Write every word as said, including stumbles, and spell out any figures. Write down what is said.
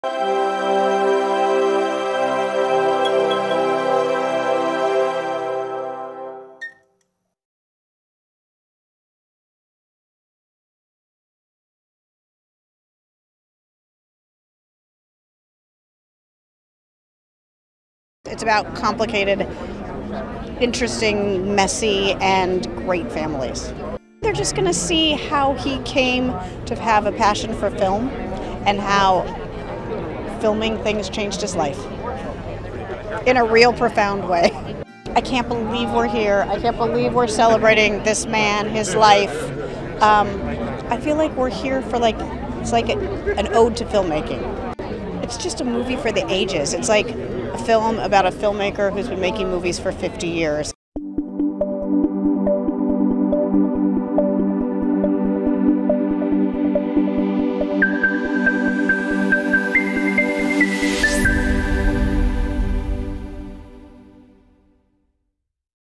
It's about complicated, interesting, messy, and great families. They're just going to see how he came to have a passion for film and how filming things changed his life in a real profound way. I can't believe we're here. I can't believe we're celebrating this man, his life. Um, I feel like we're here for like, it's like a, an ode to filmmaking. It's just a movie for the ages. It's like a film about a filmmaker who's been making movies for fifty years.